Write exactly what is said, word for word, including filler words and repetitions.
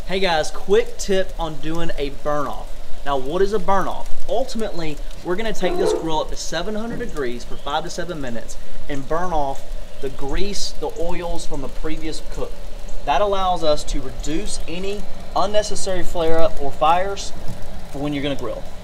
Hey guys, quick tip on doing a burn off. Now what is a burn off? Ultimately, we're gonna take this grill up to seven hundred degrees for five to seven minutes and burn off the grease, the oils from a previous cook. That allows us to reduce any unnecessary flare up or fires for when you're gonna grill.